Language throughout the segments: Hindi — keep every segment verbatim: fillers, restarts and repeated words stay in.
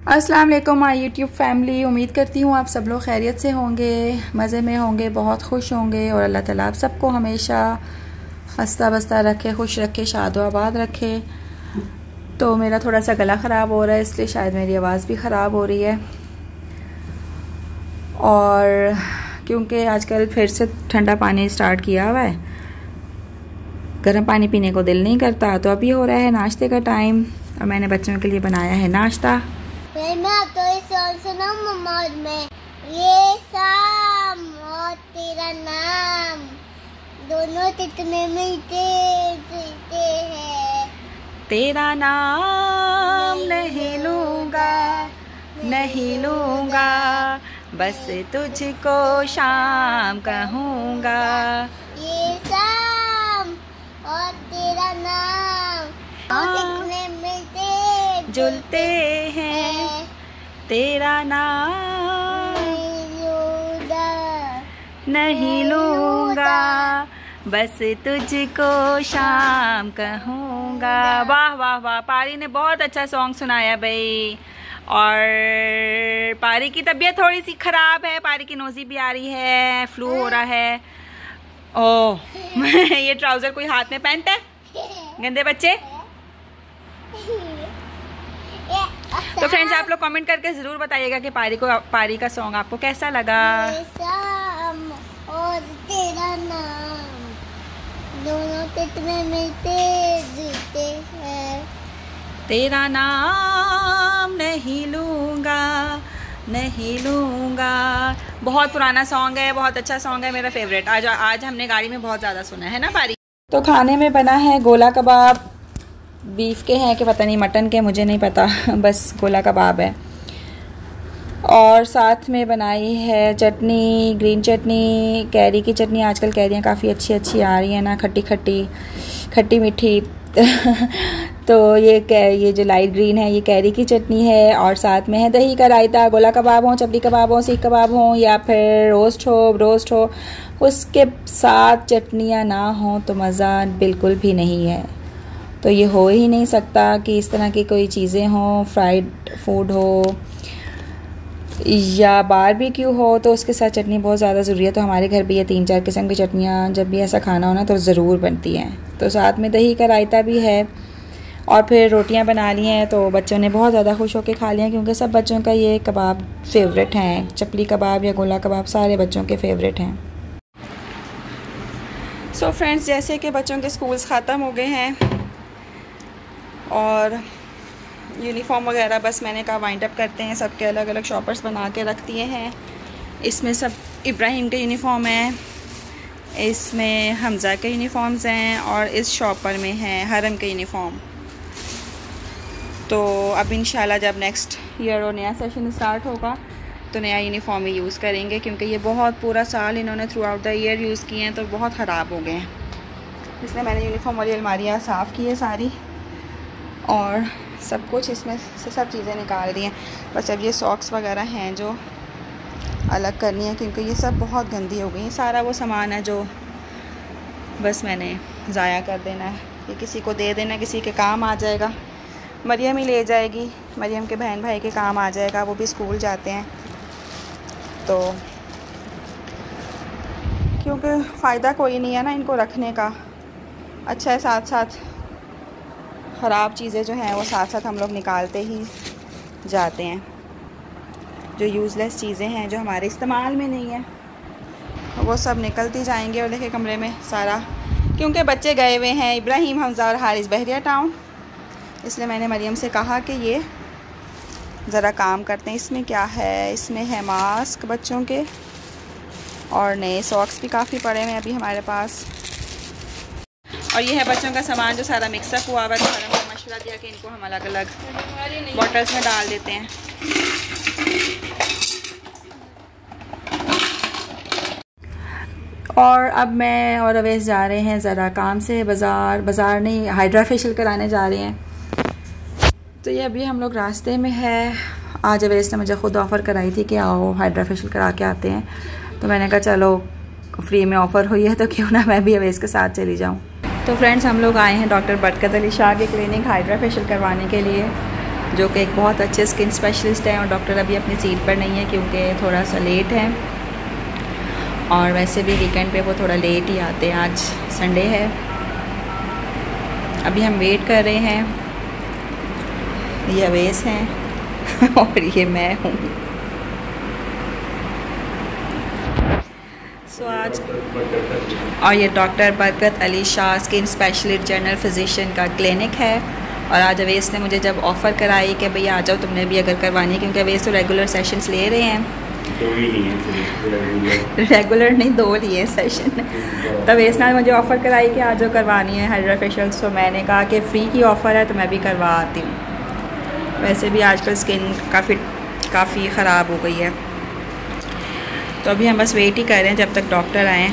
अस्सलाम वालेकुम माय यूट्यूब फैमिली। उम्मीद करती हूँ आप सब लोग खैरियत से होंगे, मज़े में होंगे, बहुत खुश होंगे और अल्लाह ताला आप सबको हमेशा हंसता बसता रखे, खुश रखे, शाद आबाद रखे। तो मेरा थोड़ा सा गला ख़राब हो रहा है, इसलिए शायद मेरी आवाज़ भी ख़राब हो रही है। और क्योंकि आजकल फिर से ठंडा पानी स्टार्ट किया हुआ है, गर्म पानी पीने को दिल नहीं करता। तो अभी हो रहा है नाश्ते का टाइम और मैंने बच्चों के लिए बनाया है नाश्ता। मैं तो सुना मोहम्मद में ये शाम और तेरा नाम दोनों कितने मिलते जीते हैं। तेरा नाम नहीं लूँगा नहीं लूँगा, बस तुझको शाम कहूँगा। ये शाम और तेरा नाम कितने मिलते जुलते हैं, तेरा नाम नहीं लूँगा, बस तुझको शाम कहूँगा। वाह वाह वाह, पारी ने बहुत अच्छा सॉन्ग सुनाया भाई। और पारी की तबीयत थोड़ी सी ख़राब है, पारी की नोज़ी भी आ रही है, फ्लू हो रहा है। ओह ये ट्राउज़र कोई हाथ में पहनता है, गंदे बच्चे। तो फ्रेंड्स आप लोग कमेंट करके ज़रूर बताइएगा कि पारी को पारी का सॉन्ग आपको कैसा लगा। और तेरा नाम दोनों कितने मिलते जीते हैं। तेरा नाम नहीं लूँगा नहीं लूँगा, बहुत पुराना सॉन्ग है, बहुत अच्छा सॉन्ग है, मेरा फेवरेट। आज आज हमने गाड़ी में बहुत ज़्यादा सुना है ना पारी। तो खाने में बना है गोला कबाब, बीफ के हैं कि पता नहीं मटन के, मुझे नहीं पता, बस गोला कबाब है। और साथ में बनाई है चटनी, ग्रीन चटनी, कैरी की चटनी। आजकल कैरियाँ काफ़ी अच्छी अच्छी आ रही हैं ना, खट्टी खट्टी खट्टी मीठी तो ये ये जो लाइट ग्रीन है ये कैरी की चटनी है। और साथ में है दही का रायता। गोला कबाब हो, चपली कबाब हो, सीख कबाब हो या फिर रोस्ट हो रोस्ट हो उसके साथ चटनियाँ ना हो तो मज़ा बिल्कुल भी नहीं है। तो ये हो ही नहीं सकता कि इस तरह की कोई चीज़ें हों, फ्राइड फूड हो या बारबेक्यू हो तो उसके साथ चटनी बहुत ज़्यादा ज़रूरी है। तो हमारे घर भी ये तीन चार किस्म की चटनियाँ जब भी ऐसा खाना हो ना तो ज़रूर बनती हैं। तो साथ में दही का रायता भी है और फिर रोटियां बना ली हैं। तो बच्चों ने बहुत ज़्यादा खुश होकर खा लिया क्योंकि सब बच्चों का ये कबाब फेवरेट हैं। चपली कबाब या गोला कबाब सारे बच्चों के फेवरेट हैं। सो so फ्रेंड्स, जैसे कि बच्चों के स्कूल्स ख़त्म हो गए हैं और यूनिफॉर्म वगैरह बस मैंने कहा वाइंड अप करते हैं, सबके अलग अलग शॉपर्स बना के रख दिए हैं। इसमें सब इब्राहिम के यूनिफॉर्म है, इसमें हमज़ा के यूनिफॉर्म्स हैं और इस शॉपर में है हरम के यूनिफॉर्म। तो अब इंशाल्लाह जब नेक्स्ट ईयर और नया सेशन स्टार्ट होगा तो नया यूनिफॉर्म ही यूज़ करेंगे क्योंकि ये बहुत पूरा साल इन्होंने throughout the year use किए हैं तो बहुत ख़राब हो गए हैं। इसलिए मैंने यूनिफॉर्म वाली अलमारियाँ साफ़ की है सारी और सब कुछ इसमें से सब चीज़ें निकाल दी हैं। बस अब ये सॉक्स वगैरह हैं जो अलग करनी है क्योंकि ये सब बहुत गंदी हो गई हैं। सारा वो सामान है जो बस मैंने ज़ाया कर देना है, ये किसी को दे देना, किसी के काम आ जाएगा। मरियम ही ले जाएगी, मरियम के बहन भाई के काम आ जाएगा, वो भी स्कूल जाते हैं। तो क्योंकि फ़ायदा कोई नहीं है ना इनको रखने का, अच्छा है साथ साथ ख़राब चीज़ें जो हैं वो साथ साथ हम लोग निकालते ही जाते हैं। जो यूज़लेस चीज़ें हैं जो हमारे इस्तेमाल में नहीं है वो सब निकलती जाएंगे। और देखे कमरे में सारा, क्योंकि बच्चे गए हुए हैं इब्राहिम, हमज़ा और हारिस बहरिया टाउन, इसलिए मैंने मरियम से कहा कि ये ज़रा काम करते हैं। इसमें क्या है, इसमें है मास्क बच्चों के और नए सॉक्स भी काफ़ी पड़े हैं अभी हमारे पास। और ये है बच्चों का सामान जो सारा मिक्सअप हुआ हुआ है। तो हरम को मशवरा दिया कि इनको हम अलग अलग बॉटल्स में डाल देते हैं। और अब मैं और अवैस जा रहे हैं ज़रा काम से बाज़ार, बाज़ार नहीं हाइड्रा फेशियल कराने जा रहे हैं। तो ये अभी हम लोग रास्ते में है। आज अवैस ने मुझे ख़ुद ऑफ़र कराई थी कि आओ हाइड्रा फेशियल करा के आते हैं। तो मैंने कहा चलो फ्री में ऑफ़र हुई है तो क्यों ना मैं भी अवैस के साथ चली जाऊँ। तो फ्रेंड्स हम लोग आए हैं डॉक्टर बरकत अली शाह के क्लिनिक हाइड्रा फेशियल करवाने के लिए। जो कि एक बहुत अच्छे स्किन स्पेशलिस्ट हैं, और डॉक्टर अभी अपनी सीट पर नहीं है क्योंकि थोड़ा सा लेट है, और वैसे भी वीकेंड पे वो थोड़ा लेट ही आते हैं। आज संडे है। अभी हम वेट कर रहे हैं। ये अवेस हैं और ये मैं हूँ। सो so, आज और ये doctor Barkat Ali Shah skin specialist general physician का क्लिनिक है। और आज अवेस ने मुझे जब ऑफ़र कराई कि भैया आ जाओ तुमने भी अगर करवानी है, क्योंकि अवेस तो रेगुलर सेशंस ले रहे हैं। दो ही नहीं है, रेगुलर नहीं, दो लिए सेशन। तो अवेस ने मुझे ऑफ़र कराई कि आ जाओ करवानी है हाइड्रा फेशियल। तो मैंने कहा कि फ़्री की ऑफ़र है तो मैं भी करवा आती हूँ। वैसे भी आजकल स्किन काफ़ी काफ़ी ख़राब हो गई है, तो अभी हम बस वेट ही कर रहे हैं जब तक डॉक्टर आएँ।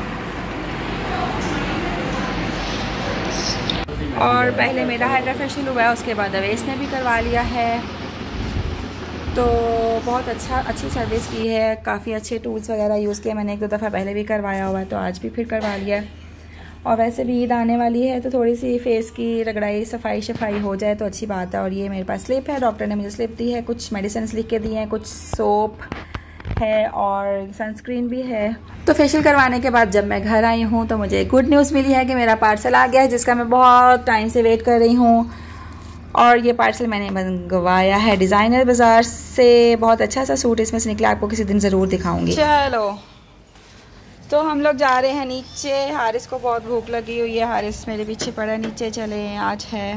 और पहले मेरा हाइड्रा फेशियल हुआ है, उसके बाद अवेस ने भी करवा लिया है। तो बहुत अच्छा अच्छी सर्विस की है, काफ़ी अच्छे टूल्स वगैरह यूज़ किए मैंने। एक दो दफ़ा पहले भी करवाया हुआ है, तो आज भी फिर करवा लिया है। और वैसे भी ईद आने वाली है तो थोड़ी सी फेस की रगड़ाई सफाई शफाई हो जाए तो अच्छी बात है। और ये मेरे पास स्लिप है, डॉक्टर ने मुझे स्लिप दी है, कुछ मेडिसिन लिख के दी हैं, कुछ सोप है और सनस्क्रीन भी है। तो फेशियल करवाने के बाद जब मैं घर आई हूँ तो मुझे गुड न्यूज़ मिली है कि मेरा पार्सल आ गया है, जिसका मैं बहुत टाइम से वेट कर रही हूँ। और ये पार्सल मैंने मंगवाया है डिज़ाइनर बाज़ार से। बहुत अच्छा सा सूट इसमें से निकला, आपको किसी दिन ज़रूर दिखाऊंगी। चलो तो हम लोग जा रहे हैं नीचे। हारिस को बहुत भूख लगी हुई है, हारिस मेरे पीछे पड़ा। नीचे चले। आज है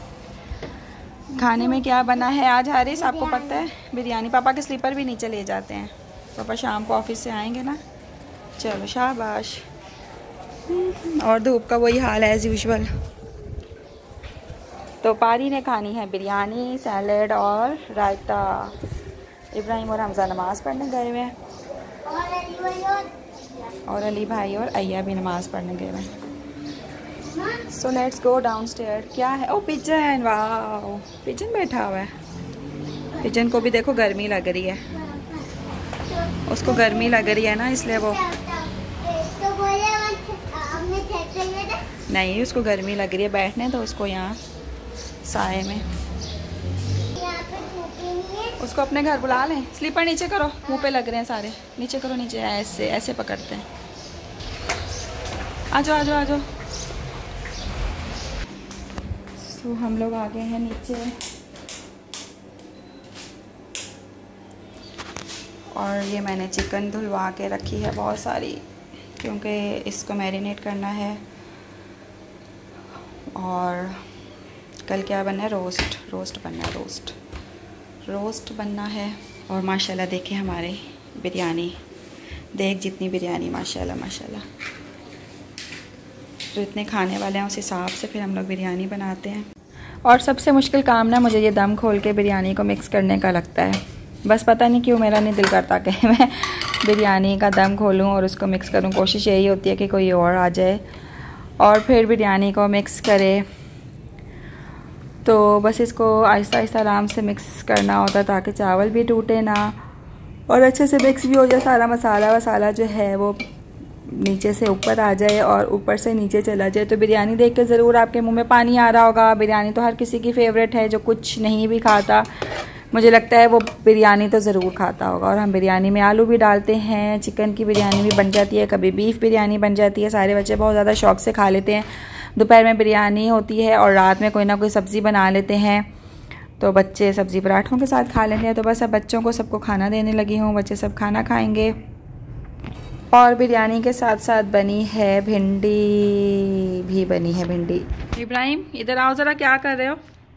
खाने में क्या बना है आज हारिस, आपको पता है? बिरयानी। पापा के स्लीपर भी नीचे ले जाते हैं, पापा शाम को ऑफिस से आएंगे ना। चलो शाबाश। और धूप का वही हाल है एज़ यूजुअल। तो पारी ने खानी है बिरयानी, सैलड और रायता। इब्राहिम और हमजा नमाज़ पढ़ने गए हुए हैं, और अली भाई और अय्या भी नमाज़ पढ़ने गए हुए हैं। So let's go down stair. क्या है? ओ पिजन। वाह, पिजन बैठा हुआ है। पिजन को भी देखो गर्मी लग रही है, उसको गर्मी लग रही है ना, इसलिए वो नहीं, उसको गर्मी लग रही है। बैठने तो उसको यहाँ साए में। उसको अपने घर बुला लें। स्लीपर नीचे करो, मुंह पे लग रहे हैं सारे। नीचे करो, नीचे। ऐसे ऐसे पकड़ते हैं। आ जाओ आ जाओ आ जाओ। तो हम लोग आ गए हैं नीचे, और ये मैंने चिकन धुलवा के रखी है बहुत सारी, क्योंकि इसको मैरिनेट करना है। और कल क्या बनना है? रोस्ट रोस्ट बनना है रोस्ट रोस्ट बनना है। और माशाल्लाह देखिए हमारे बिरयानी, देख जितनी बिरयानी, माशाल्लाह माशाल्लाह। जो इतने खाने वाले हैं उस हिसाब से फिर हम लोग बिरयानी बनाते हैं। और सबसे मुश्किल काम ना मुझे ये दम खोल के बिरयानी को मिक्स करने का लगता है। बस पता नहीं क्यों मेरा नहीं दिल करता कि मैं बिरयानी का दम खोलूं और उसको मिक्स करूं। कोशिश यही होती है कि कोई और आ जाए और फिर बिरयानी को मिक्स करे। तो बस इसको आहिस्ता आहिस्ता आराम से मिक्स करना होता है ताकि चावल भी टूटे ना, और अच्छे से मिक्स भी हो जाए। सारा मसाला वसाला जो है वो नीचे से ऊपर आ जाए और ऊपर से नीचे चला जाए। तो बिरयानी देख के ज़रूर आपके मुंह में पानी आ रहा होगा। बिरयानी तो हर किसी की फेवरेट है, जो कुछ नहीं भी खाता मुझे लगता है वो बिरयानी तो ज़रूर खाता होगा। और हम बिरयानी में आलू भी डालते हैं, चिकन की बिरयानी भी बन जाती है, कभी बीफ बिरयानी बन जाती है। सारे बच्चे बहुत ज़्यादा शौक से खा लेते हैं। दोपहर में बिरयानी होती है और रात में कोई ना कोई सब्ज़ी बना लेते हैं, तो बच्चे सब्ज़ी पराठों के साथ खा लेते हैं। तो बस अब बच्चों को सबको खाना देने लगी हूँ, बच्चे सब खाना खाएँगे। और बिरयानी के साथ साथ बनी है भिंडी भी बनी है भिंडी। इब्राहिम इधर आओ ज़रा, क्या कर रहे हो?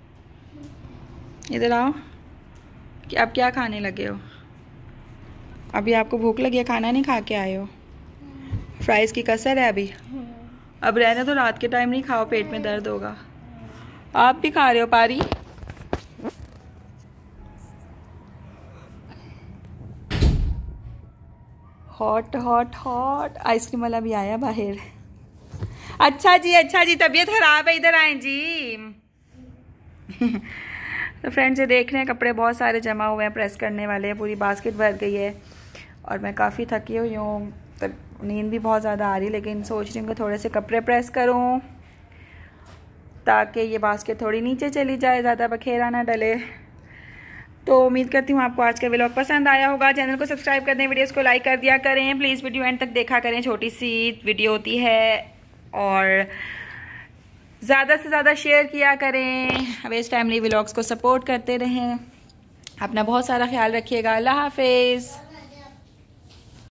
इधर आओ कि अब क्या खाने लगे हो? अभी आपको भूख लगी है, खाना नहीं खा के आए हो? फ्राइज़ की कसर है अभी। अब रहने तो, रात के टाइम नहीं खाओ, पेट में दर्द होगा। आप भी खा रहे हो पारी? हॉट हॉट हॉट आइसक्रीम वाला भी आया बाहर। अच्छा जी अच्छा जी, तबीयत खराब है, इधर आए जी। तो फ्रेंड्स ये देख रहे हैं कपड़े बहुत सारे जमा हुए हैं, प्रेस करने वाले, पूरी बास्केट भर गई है। और मैं काफ़ी थकी हुई हूँ, तब नींद भी बहुत ज़्यादा आ रही है, लेकिन सोच रही हूँ कि थोड़े से कपड़े प्रेस करूँ ताकि ये बास्केट थोड़ी नीचे चली जाए, ज़्यादा बखेरा ना डले। तो उम्मीद करती हूँ आपको आज का व्लॉग पसंद आया होगा। चैनल को सब्सक्राइब कर दें, वीडियोस को लाइक कर दिया करें। प्लीज़ वीडियो एंड तक देखा करें, छोटी सी वीडियो होती है। और ज़्यादा से ज़्यादा शेयर किया करें। अवेज फैमिली व्लॉग्स को सपोर्ट करते रहें। अपना बहुत सारा ख्याल रखिएगा। अल्लाह हाफिज़।